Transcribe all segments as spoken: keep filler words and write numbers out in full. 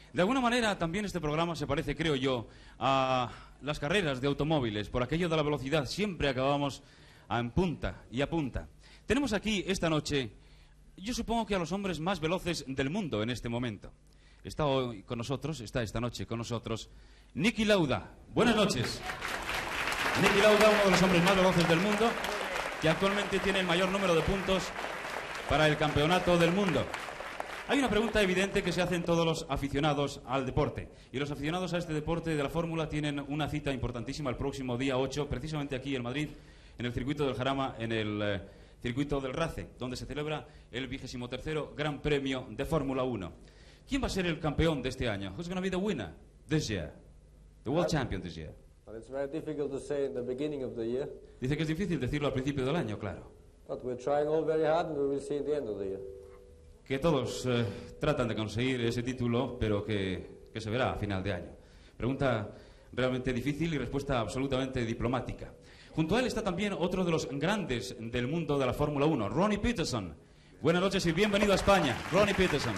De alguna manera también este programa se parece, creo yo, a las carreras de automóviles. Por aquello de la velocidad siempre acabamos en punta y a punta. Tenemos aquí esta noche, yo supongo que a los hombres más veloces del mundo en este momento. Está hoy con nosotros, está esta noche con nosotros, Niki Lauda. Buenas noches. Niki Lauda, uno de los hombres más veloces del mundo, que actualmente tiene el mayor número de puntos para el campeonato del mundo. Hay una pregunta evidente que se hacen todos los aficionados al deporte. Y los aficionados a este deporte de la Fórmula tienen una cita importantísima el próximo día ocho, precisamente aquí en Madrid, en el circuito del Jarama, en el eh, circuito del Race, donde se celebra el vigésimo tercero Gran Premio de Fórmula uno. ¿Quién va a ser el campeón de este año? Who's going to be the winner this year? The world champion this year. But it's very difficult to say in the beginning of the year. Dice que es difícil decirlo al principio del año, claro. But we're trying all very hard and we will see in the end of the year. Que todos eh, tratan de conseguir ese título, pero que, que se verá a final de año. Pregunta realmente difícil y respuesta absolutamente diplomática. Junto a él está también otro de los grandes del mundo de la Fórmula uno, Ronnie Peterson. Buenas noches y bienvenido a España, Ronnie Peterson.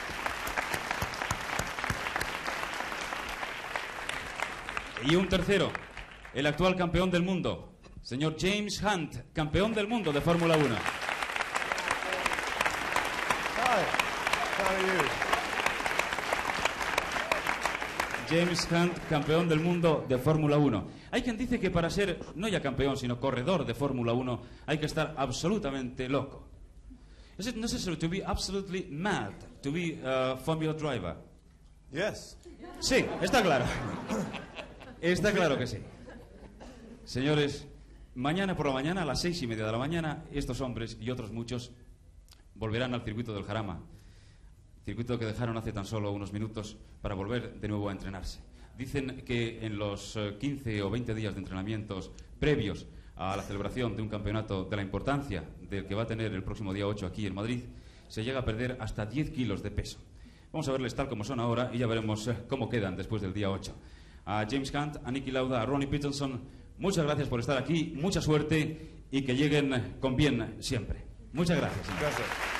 Y un tercero, el actual campeón del mundo, señor James Hunt, campeón del mundo de Fórmula uno. James Hunt, campeón del mundo de Fórmula uno. Hay quien dice que para ser, no ya campeón, sino corredor de Fórmula uno, hay que estar absolutamente loco. Is it necessary to be absolutely mad to be a Formula driver? Yes. Sí, está claro. Está claro que sí. Señores, mañana por la mañana, a las seis y media de la mañana, estos hombres y otros muchos volverán al circuito del Jarama. Circuito que dejaron hace tan solo unos minutos para volver de nuevo a entrenarse. Dicen que en los quince o veinte días de entrenamientos previos a la celebración de un campeonato de la importancia del que va a tener el próximo día ocho aquí en Madrid, se llega a perder hasta diez kilos de peso. Vamos a verles tal como son ahora y ya veremos cómo quedan después del día ocho. A James Hunt, a Niki Lauda, a Ronnie Peterson, muchas gracias por estar aquí, mucha suerte y que lleguen con bien siempre. Muchas gracias. Gracias.